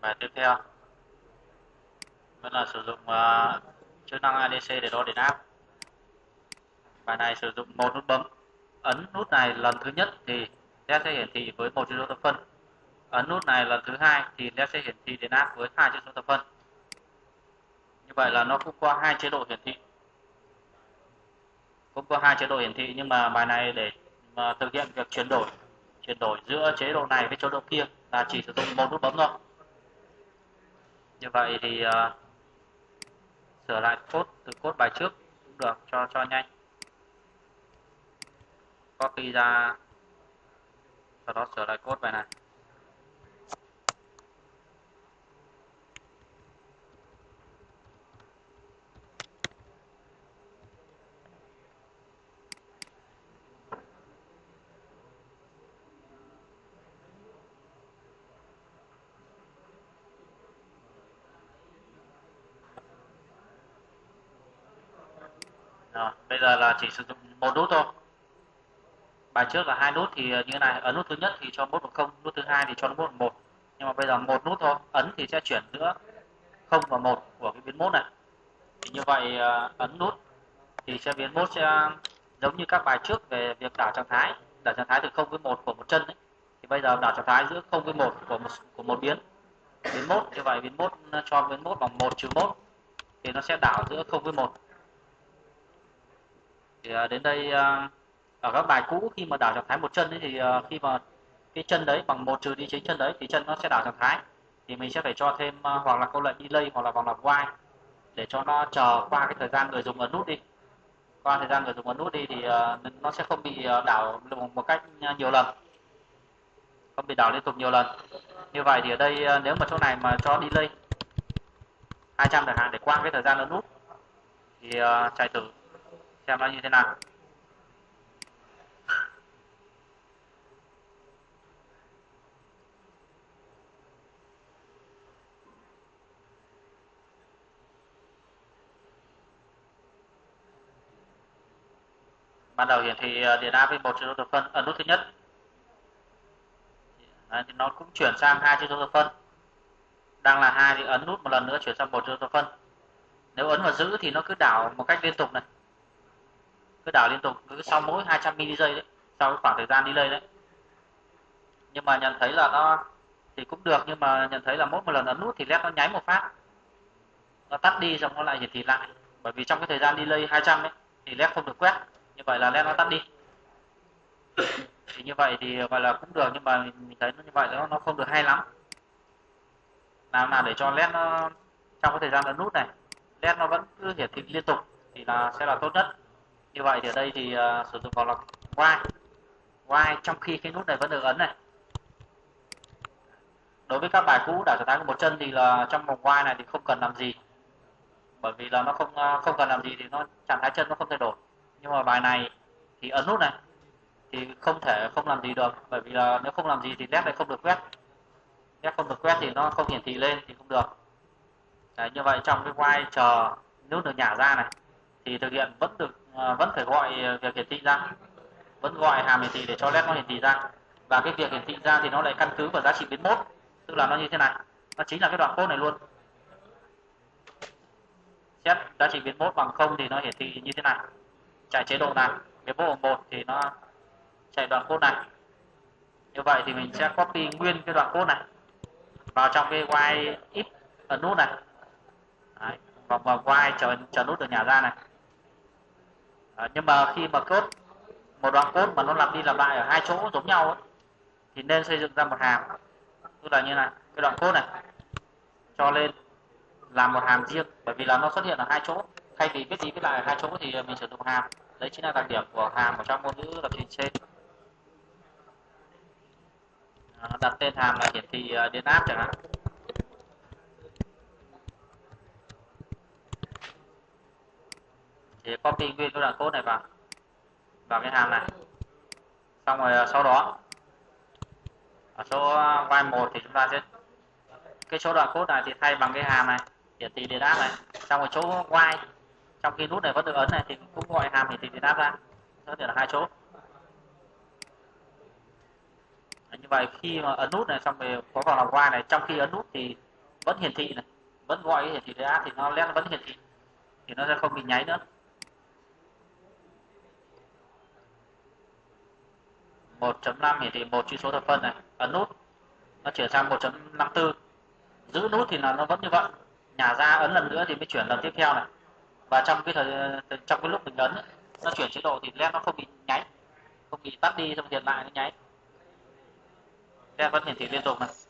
Bài tiếp theo vẫn là sử dụng chức năng ADC để đo điện áp. Bài này sử dụng một nút bấm. Ấn nút này lần thứ nhất thì LED sẽ hiển thị với một chữ số thập phân. Ấn nút này lần thứ hai thì LED sẽ hiển thị điện áp với hai chữ số thập phân. Như vậy là nó cũng có hai chế độ hiển thị. Nhưng mà bài này để mà thực hiện việc chuyển đổi giữa chế độ này với chế độ kia là chỉ sử dụng một nút bấm thôi. Như vậy thì sửa lại code từ code bài trước cũng được cho nhanh. Copy ra, sau đó sửa lại code bài này. Rồi, bây giờ là chỉ sử dụng một nút thôi. Bài trước là hai nút thì như thế này, ấn nút thứ nhất thì cho mốt một 0, nút thứ hai thì cho nó mốt một. Nhưng mà bây giờ một nút thôi, ấn thì sẽ chuyển giữa 0 và 1 của cái biến mốt này. Thì như vậy ấn nút thì sẽ biến mốt sẽ giống như các bài trước về việc đảo trạng thái từ 0 với 1 của một chân ấy. Thì bây giờ đảo trạng thái giữa 0 với 1 của một biến mốt, như vậy biến mốt cho biến mốt bằng 1 trừ 1 thì nó sẽ đảo giữa 0 với 1. Thì đến đây ở các bài cũ khi mà đảo trạng thái một chân ấy, thì khi mà cái chân đấy bằng 1 trừ đi chính chân đấy thì chân nó sẽ đảo trạng thái. Thì mình sẽ phải cho thêm hoặc là câu lệnh delay hoặc là vòng lặp while để cho nó chờ qua cái thời gian người dùng ấn nút đi. Qua thời gian người dùng ấn nút đi thì nó sẽ không bị đảo một cách nhiều lần, không bị đảo liên tục nhiều lần. Như vậy thì ở đây nếu mà chỗ này mà cho delay 200 chẳng hạn để qua cái thời gian ấn nút thì chạy thử xem nó như thế nào. Ban đầu hiển thị điện áp với một chữ số thập phân, ấn nút thứ nhất. Đấy, thì nó cũng chuyển sang hai chữ số thập phân. Đang là 2 thì ấn nút một lần nữa chuyển sang một chữ số thập phân. Nếu ấn và giữ thì nó cứ đảo một cách liên tục này. Cứ đảo liên tục cứ sau mỗi 200 giây đấy, sau cái khoảng thời gian delay đấy. Nhưng mà nhận thấy là nó thì cũng được, nhưng mà nhận thấy là mỗi một lần ấn nút thì LED nó nháy một phát. Nó tắt đi xong nó lại hiển thị lại. Bởi vì trong cái thời gian delay 200 ấy thì LED không được quét. Như vậy là LED nó tắt đi. Thì như vậy thì gọi là cũng được, nhưng mà mình thấy như vậy nó không được hay lắm. Làm nào để cho LED nó trong cái thời gian ấn nút này, LED nó vẫn cứ hiển thị liên tục thì sẽ là tốt nhất. Như vậy thì ở đây thì sử dụng vòng lặp while trong khi cái nút này vẫn được ấn này. Đối với các bài cũ đảo trạng thái của một chân thì là trong vòng while này thì không cần làm gì, bởi vì là nó không cần làm gì thì nó trạng thái chân nó không thay đổi. Nhưng mà bài này thì ấn nút này thì không thể không làm gì được, bởi vì là nếu không làm gì thì LED này không được quét. LED không được quét thì nó không hiển thị lên thì không được. Đấy, như vậy trong cái while chờ nút được nhả ra này thì thực hiện vẫn phải gọi việc hiển thị ra, vẫn gọi hàm hiển thị để cho LED nó hiển thị ra. Và cái việc hiển thị ra thì nó lại căn cứ vào giá trị biến mốt, tức là nó như thế này, nó chính là cái đoạn code này luôn. Set giá trị biến mốt bằng 0 thì nó hiển thị như thế này, chạy chế độ này. Biến mốt bằng 1 thì nó chạy đoạn code này. Như vậy thì mình sẽ copy nguyên cái đoạn code này vào trong cái while if ấn nút này. Đấy, vòng vào while chờ nút được nhả ra này. Nhưng mà khi mà code một đoạn code mà nó lặp đi lặp lại ở hai chỗ giống nhau ấy, thì nên xây dựng ra một hàm, tức là như này, cái đoạn code này cho lên làm một hàm riêng, bởi vì là nó xuất hiện ở hai chỗ. Thay vì viết đi viết lại ở hai chỗ thì mình sử dụng hàm. Đấy chính là đặc điểm của hàm ở trong ngôn ngữ lập trình C. Đặt tên hàm là hiển thị điện áp chẳng hạn. Thì copy nguyên cái đoạn code này vào cái hàm này. Xong rồi sau đó ở số while 1 thì chúng ta sẽ cái số đoạn code này thì thay bằng cái hàm này hiển thị điện áp này. Xong rồi chỗ while trong khi nút này vẫn được ấn này thì cũng gọi hàm hiển thị điện áp ra. Nó là hai chỗ. Như vậy khi mà ấn nút này xong rồi có vòng lặp while này, trong khi ấn nút thì vẫn hiển thị này, vẫn gọi hiển thị DA thì nó led nó vẫn hiển thị, thì nó sẽ không bị nháy nữa. 1.5 hiển thị một chữ số thập phân này, ấn nút nó chuyển sang 1.54, giữ nút thì là nó vẫn như vậy, nhả ra ấn lần nữa thì mới chuyển lần tiếp theo này. Và trong cái lúc mình ấn ấy, nó chuyển chế độ thì led nó không bị nháy, không bị tắt đi xong hiện lại nó nháy, led vẫn hiển thị liên tục này.